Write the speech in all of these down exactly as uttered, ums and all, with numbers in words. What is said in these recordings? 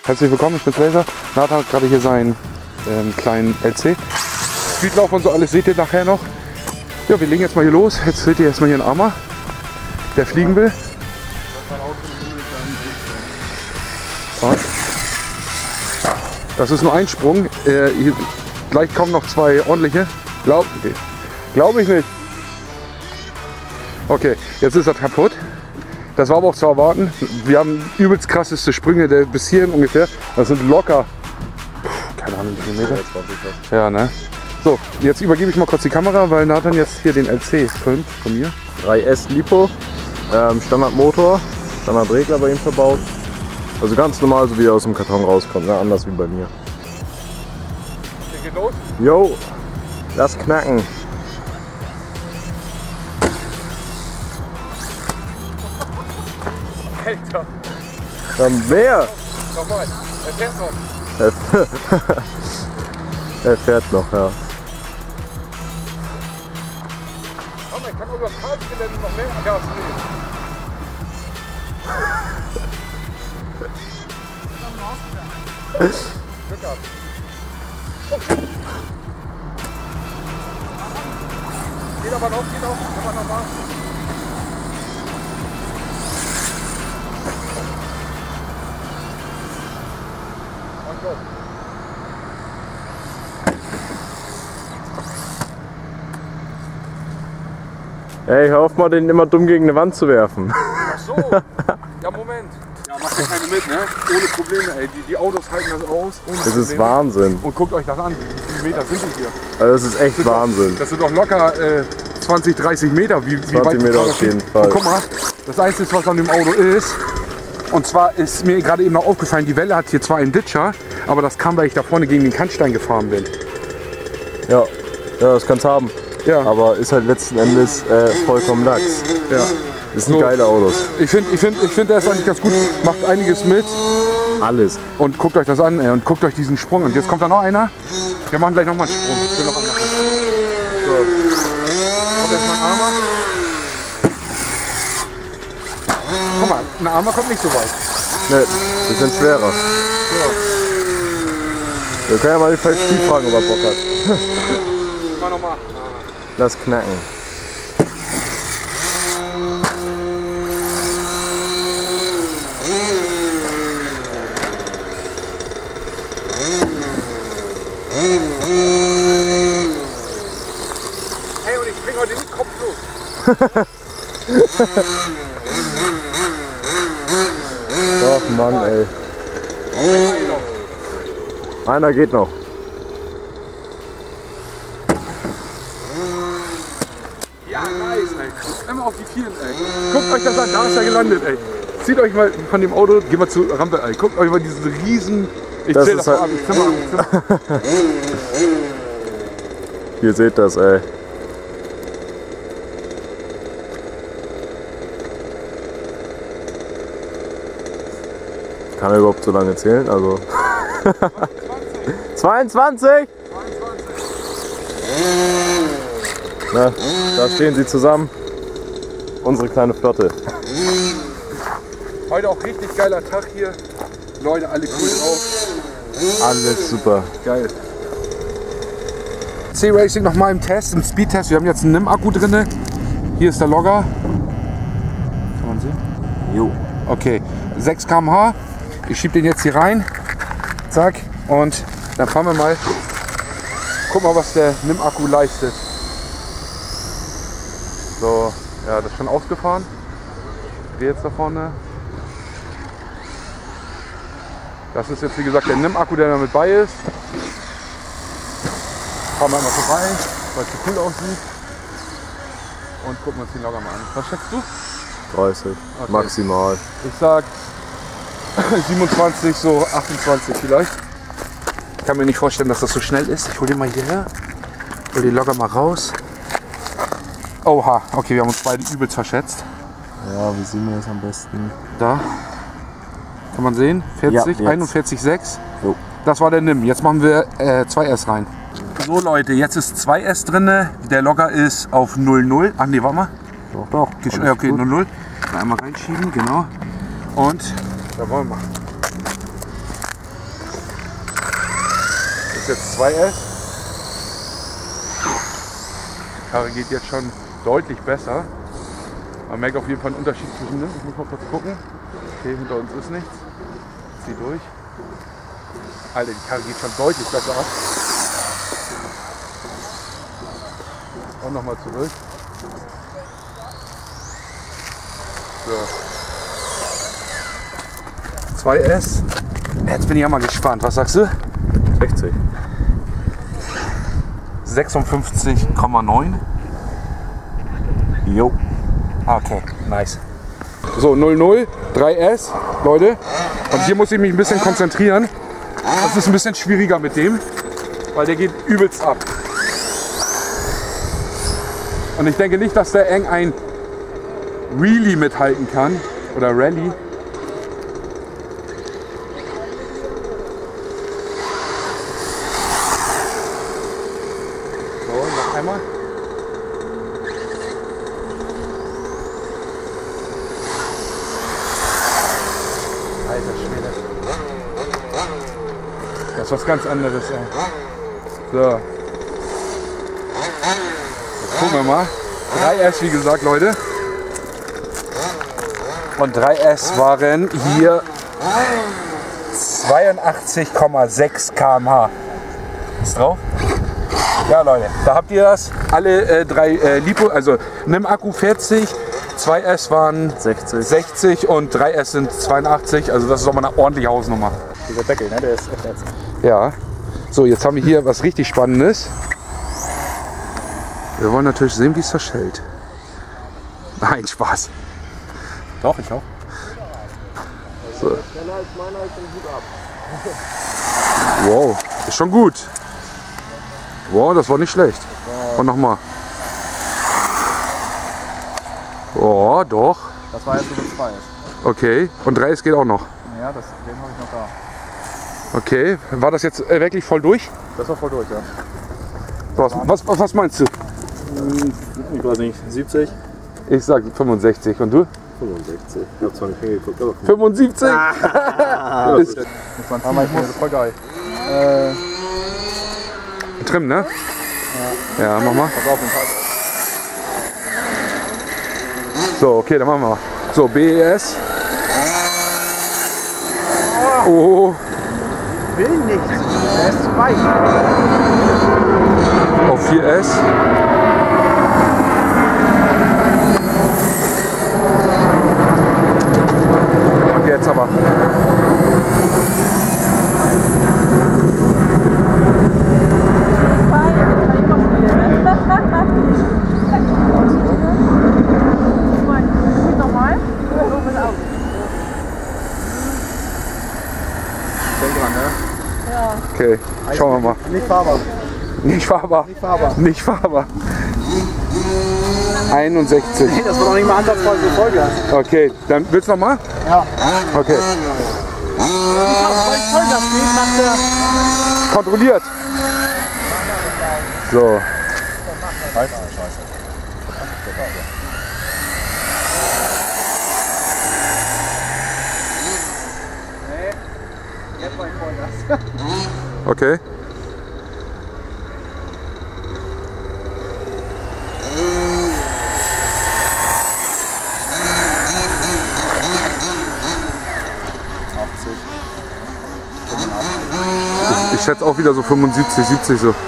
Herzlich willkommen, ich bin Laser. Nathan hat gerade hier seinen ähm, kleinen L C. Speedlauf und so alles seht ihr nachher noch. Ja, wir legen jetzt mal hier los. Jetzt seht ihr erstmal hier einen Armer, der fliegen will. Und das ist nur ein Sprung. Äh, hier, gleich kommen noch zwei ordentliche. Glaub, okay. Glaube ich nicht. Okay, jetzt ist er kaputt. Das war aber auch zu erwarten. Wir haben übelst krasseste Sprünge der bis hierhin ungefähr. Das sind locker, keine Ahnung, wie viele Meter. Ja, ne? So, jetzt übergebe ich mal kurz die Kamera, weil Nathan jetzt hier den L C filmt von mir. drei S Lipo, ähm, Standardmotor, Standardregler bei ihm verbaut. Also ganz normal, so wie er aus dem Karton rauskommt, ne? Anders wie bei mir. Okay, geht los. Jo, lass knacken. Alter. Dann mehr. Nochmal, er fährt noch. Er fährt noch, ja. Komm, ich kann über das Karlsgelände noch mehr Gas nehmen. Glück gehabt. Oh. Geht aber noch, geht noch, kann man noch mal. Und go. Ey, hör auf mal, den immer dumm gegen eine Wand zu werfen. Ach so, ja Moment. Ja, macht ja keine mit, ne? Ohne Probleme, ey. Die, die Autos halten das aus. Ohne Das ist Probleme. Wahnsinn. Und guckt euch das an. Wie viele Meter sind die hier? Also das ist echt Das Wahnsinn. Doch, das sind doch locker äh, zwanzig, dreißig Meter. Wie, wie weit zwanzig Meter auf jeden Fall. Und guck mal, das Einzige, was an dem Auto ist, und zwar ist mir gerade eben noch aufgefallen, die Welle hat hier zwar einen Ditcher, aber das kam, weil ich da vorne gegen den Kannstein gefahren bin. Ja, ja, das kann's haben. Ja. Aber ist halt letzten Endes äh, vollkommen Lachs. Ja. Das sind So. geile Autos. Ich finde, ich find, ich find, der ist eigentlich ganz gut, macht einiges mit. Alles. Und guckt euch das an, ey, und guckt euch diesen Sprung. Und jetzt kommt da noch einer. Wir machen gleich noch mal einen Sprung. Ich will noch einen machen. So. Kommt jetzt mal ein Armer. Guck mal, ein Armer kommt nicht so weit. Ne, die sind schwerer. So. Wir können ja mal vielleicht Steve fragen, ob er Bock hat. Mal noch mal. Lass knacken. Hey, und ich spring heute nicht kopflos. Ach Mann, ey. Einer geht noch. Ja, nice, ey. Einmal auf die Vieren, ey. Guckt euch das an, da ist er gelandet, ey. Zieht euch mal von dem Auto, geht mal zur Rampe, ey. Guckt euch mal diesen riesen... Ich Das zähl ist das mal halt- ab, ich zähl mal ab. Ich zähl mal. Ihr seht das, ey. Kann er überhaupt so lange zählen? Also. zweiundzwanzig! Na, da stehen sie zusammen. Unsere kleine Flotte. Heute auch richtig geiler Tag hier. Leute, alle cool drauf. Alles super. Geil. C-Racing nochmal im Test, im Speedtest. Wir haben jetzt einen N I M-Akku drin. Hier ist der Logger. Kann man sehen? Jo. Okay, sechs Kilometer pro Stunde. Ich schiebe den jetzt hier rein. Zack. Und dann fahren wir mal. Guck mal, was der N I M-Akku leistet. So, ja, das ist schon ausgefahren. Wir jetzt da vorne. Das ist jetzt wie gesagt der N I M-Akku, der da mit bei ist. Fahren wir mal vorbei, weil es so cool aussieht. Und gucken uns den Logger mal an. Was schätzt du? dreißig. Okay. Maximal. Ich sag siebenundzwanzig, so achtundzwanzig vielleicht. Ich kann mir nicht vorstellen, dass das so schnell ist. Ich hole den mal hierher. Hol den Logger mal raus. Oha, okay, wir haben uns beide übelst verschätzt. Ja, wie sehen wir das am besten? Da. Kann man sehen? vierzig, Ja, einundvierzig Komma sechs. Jo. Das war der N I M. Jetzt machen wir äh, zwei S rein. So Leute, jetzt ist zwei S drin. Der Logger ist auf null null. Ach nee, warte mal. Doch, doch. Gesch Alles okay, gut. null null. Einmal reinschieben, genau. Und da wollen wir. ist jetzt zwei S. Die Karre geht jetzt schon deutlich besser. Man merkt auf jeden Fall einen Unterschied zwischen dem. Ich muss mal kurz gucken. Okay, hinter uns ist nichts. Zieh durch. Alter, die Karre geht schon deutlich besser ab. Und nochmal zurück. So. zwei S. Jetzt bin ich ja mal gespannt. Was sagst du? sechzig. sechsundfünfzig Komma neun. Jo. Okay, nice. So, null null, drei S, Leute. Und hier muss ich mich ein bisschen konzentrieren. Das ist ein bisschen schwieriger mit dem, weil der geht übelst ab. Und ich denke nicht, dass der eng ein Wheelie mithalten kann. Oder Rallye. So, noch einmal. Alter Schwede. Das ist was ganz anderes, ey. So. Jetzt gucken wir mal. drei S, wie gesagt, Leute. Und drei S waren hier zweiundachtzig Komma sechs Kilometer pro Stunde. Ist drauf? Ja, Leute, da habt ihr das. Alle äh, drei äh, Lipo, also nimm Akku vierzig, zwei S waren sechzig. sechzig und drei S sind zweiundachtzig. Also das ist doch mal eine ordentliche Hausnummer. Dieser Deckel, ne? Der ist echt ätzend. Ja. So, jetzt haben wir hier was richtig Spannendes. Wir wollen natürlich sehen, wie es zerschellt. Nein, Spaß. Doch, ich auch. So. Wow, ist schon gut. Wow, das war nicht schlecht. Und nochmal. Oh, doch. Das war jetzt nur zwei. Okay, und drei S geht auch noch. Ja, das, den habe ich noch da. Okay, war das jetzt äh, wirklich voll durch? Das war voll durch, ja. Was, was, was meinst du? Ich weiß nicht, siebzig? Ich sag fünfundsechzig. Und du? fünfundsechzig. Ich habe zwar nicht hingeguckt, aber fünfundsiebzig? ah, Ist das war ich muss voll geil. Äh, Trim, ne? Ja. Ja, mach mal. pass auf den Tag. So, okay, dann machen wir mal. So, B E S. Oh, Will nicht. Der ist zu weich. auf vier S. Und jetzt aber. Denk dran, ne? Okay, schauen wir mal. Nicht fahrbar. Nicht fahrbar. Nicht fahrbar. Nicht fahrbar. einundsechzig. Das war noch nicht mal ansatzweise Vollgas. Okay, dann willst du noch mal? Ja. Okay. Vollgas geht, macht der. Kontrolliert. So. Scheiße, scheiße. Nee, jetzt war ich Vollgas. Okay. Ich schätze auch wieder so fünfundsiebzig, siebzig so.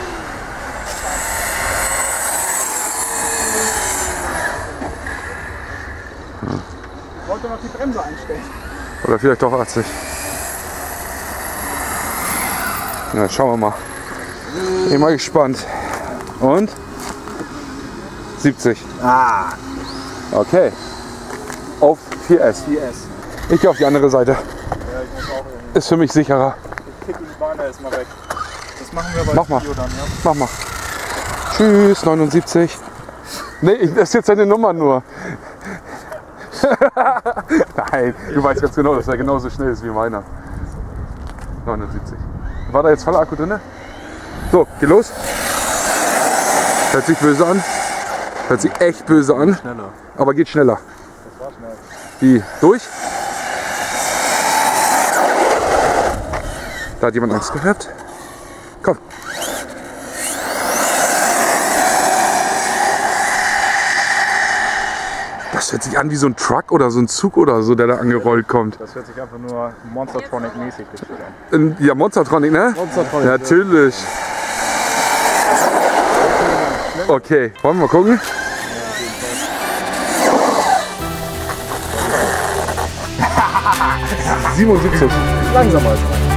Ich wollte noch die Bremse einstellen. Oder vielleicht doch achtzig. Na, schauen wir mal. Ich bin mal gespannt. Und? siebzig. Ah, Okay. Auf vier S. vier S. Ich gehe auf die andere Seite. Ja, ich muss auch irgendwie. Ist für mich sicherer. Ich kick die Beine erstmal weg. Das machen wir bei Mach mal. Video dann, ja? Mach mal. Tschüss, neunundsiebzig. Nee, ich- das ist jetzt deine Nummer nur. Nein, du weißt ganz genau, dass er genauso schnell ist wie meiner. neunundsiebzig. War da jetzt voller Akku drin? So, geh los. Hört sich böse an. Hört sich echt böse an. Schneller. Aber geht schneller. Das war schnell. Wie? Durch? Da hat jemand Angst gehabt. komm. Das hört sich an wie so ein Truck oder so ein Zug oder so, der da angerollt kommt. Das hört sich einfach nur Monstertronic-mäßig an. Ja, Monstertronic, ne? Monstertronic. Natürlich. Okay, wollen wir mal gucken? siebenundsiebzig. Langsamer als rein.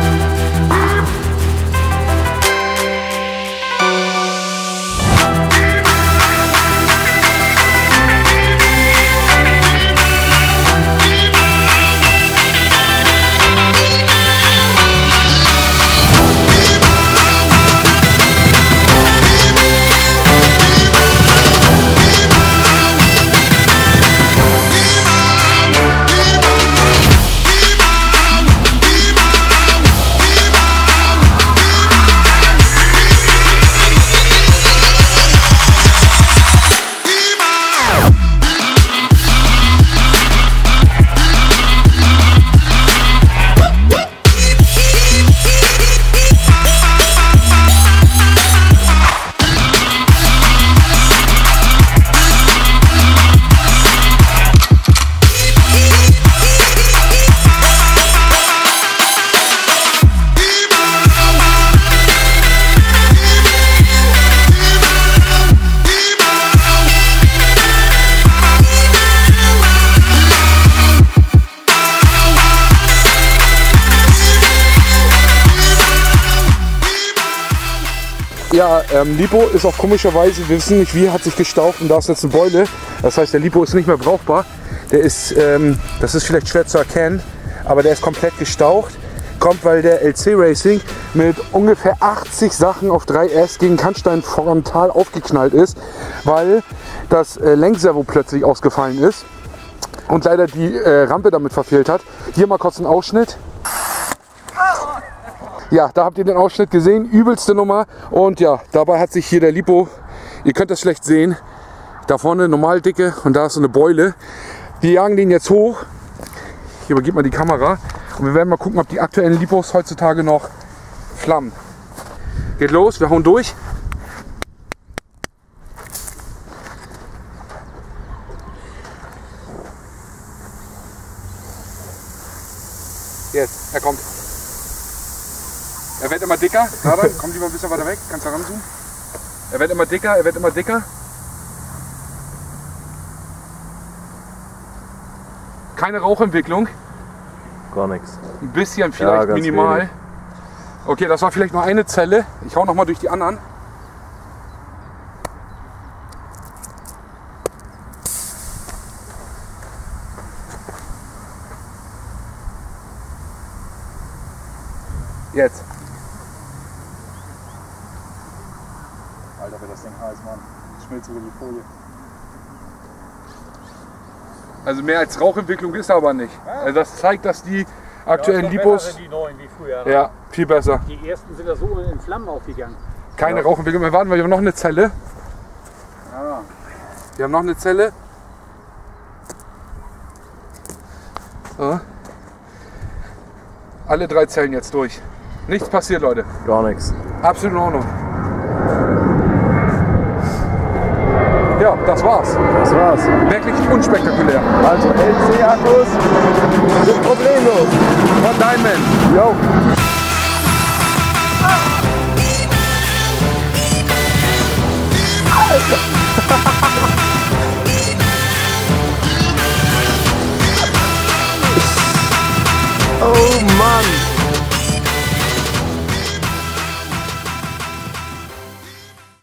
Ja, ähm, Lipo ist auch komischerweise, wir wissen nicht wie, hat sich gestaucht und da ist jetzt eine Beule. Das heißt, der Lipo ist nicht mehr brauchbar. Der ist, ähm, das ist vielleicht schwer zu erkennen, aber der ist komplett gestaucht. Kommt, weil der L C Racing mit ungefähr achtzig Sachen auf drei S gegen Kannstein frontal aufgeknallt ist, weil das äh, Lenkservo plötzlich ausgefallen ist und leider die äh, Rampe damit verfehlt hat. Hier mal kurz ein Ausschnitt. Ja, da habt ihr den Ausschnitt gesehen, übelste Nummer und ja, dabei hat sich hier der Lipo, ihr könnt das schlecht sehen, da vorne normal dicke und da ist so eine Beule. Wir jagen den jetzt hoch, hier übergibt mal die Kamera und wir werden mal gucken, ob die aktuellen Lipos heutzutage noch flammen. Geht los, wir hauen durch. Jetzt, er kommt. Er wird immer dicker. Nathan, komm lieber ein bisschen weiter weg. Kannst du heranzoomen? Er wird immer dicker, er wird immer dicker. Keine Rauchentwicklung. Gar nichts. Ein bisschen vielleicht, ja, minimal. Wenig. Okay, das war vielleicht nur eine Zelle. Ich hau noch mal durch die anderen. Jetzt. Alter, wenn das Ding heiß, Mann. Schmilzt über die Folie. Also mehr als Rauchentwicklung ist aber nicht. Also das zeigt, dass die aktuellen ja, Lipos... Sind die neuen wie früher. Ja, viel besser. Die ersten sind da so in Flammen aufgegangen. Keine ja. Rauchentwicklung mehr. Warten wir, wir haben noch eine Zelle. Ah. Wir haben noch eine Zelle. So. Alle drei Zellen jetzt durch. Nichts passiert, Leute. Gar nichts. Absolut in Ordnung. Ja, das war's. Das war's. Wirklich unspektakulär. Also L C-Akkus sind problemlos. Von Diamond. Jo. Alter.